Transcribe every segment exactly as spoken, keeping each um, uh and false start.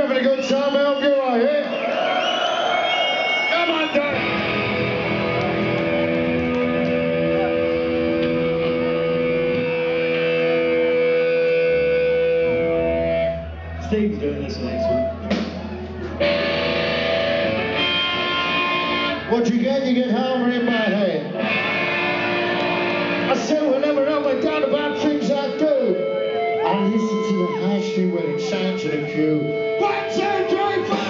having a good time? I hope you are here. Come on, Dan. Steve's doing this next one. What you get, you get Homer in my head. I said whenever I went down about things I do, I listen to the high street when it sounds in a queue. One, two, three, four.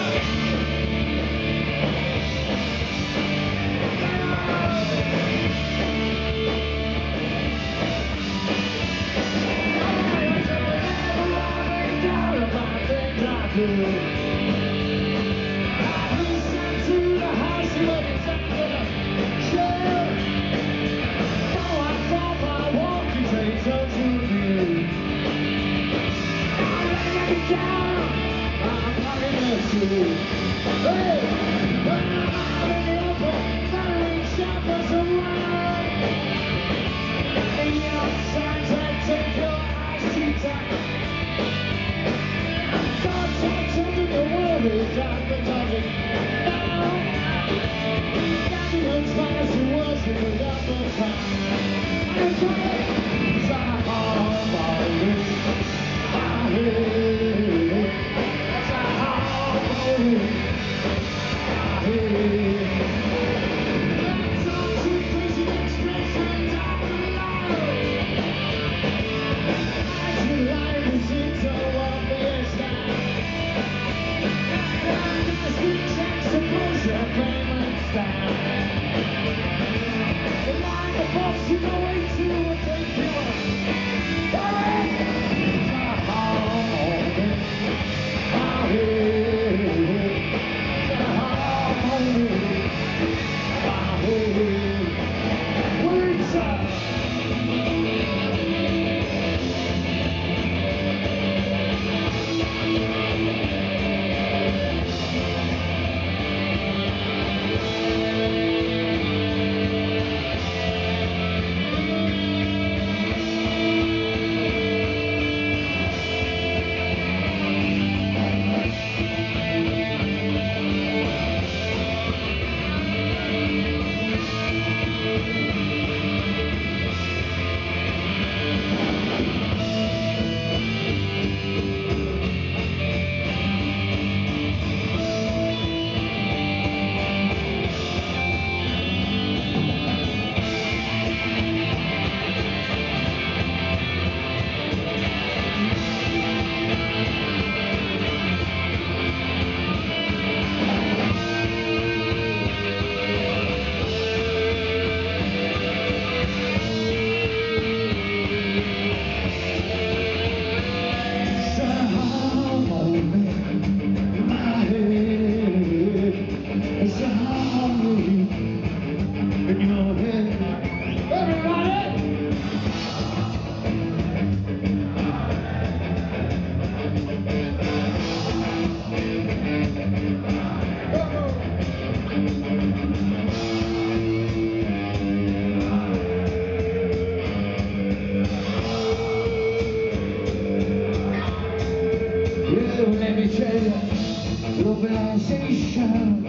Globalization,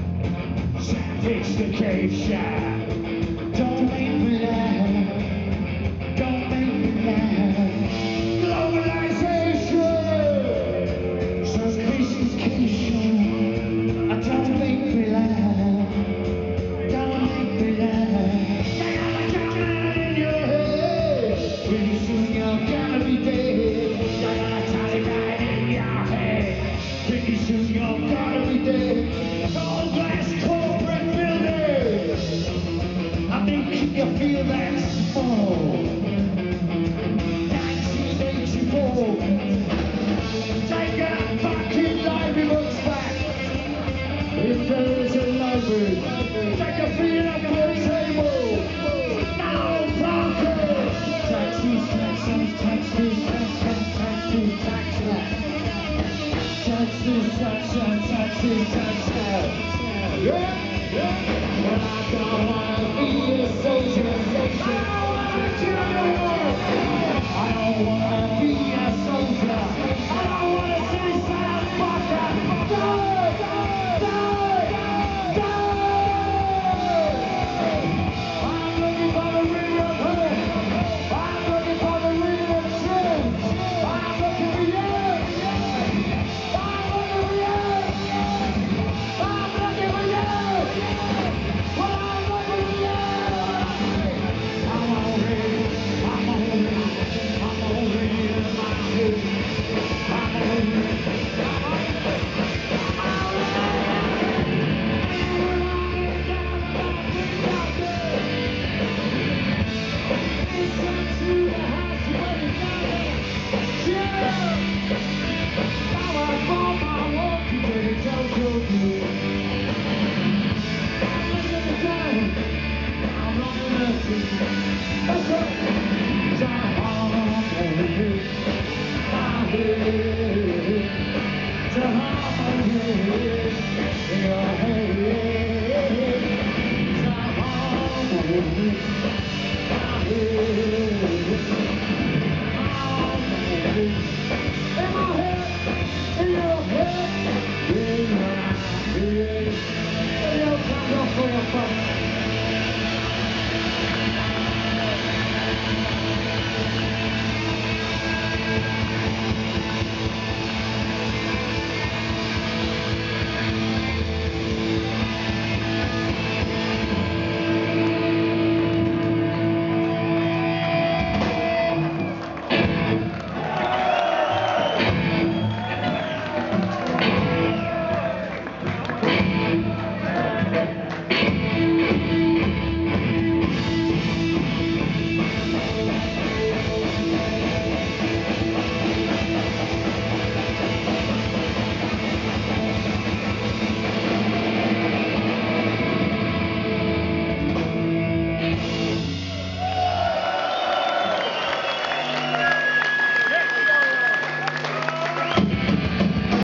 sophistication. Don't make me laugh. Don't make me laugh. Globalization, sophistication. Don't make me laugh. Don't make me laugh. I got a gun in your head. Pretty soon you're gonna be dead. I got a tiny guy in your head. Pretty soon you're gonna be dead. All glass corporate buildings. I think you feel that small. nineteen eighty-four. Take a fucking library books back. If there is a library, take a feet up on the table. Now, Parker. Taxis, taxis, taxis, taxis, taxis, taxis. Taxis, taxis, taxis, taxis. Yeah, yeah. But I don't wanna be a social station.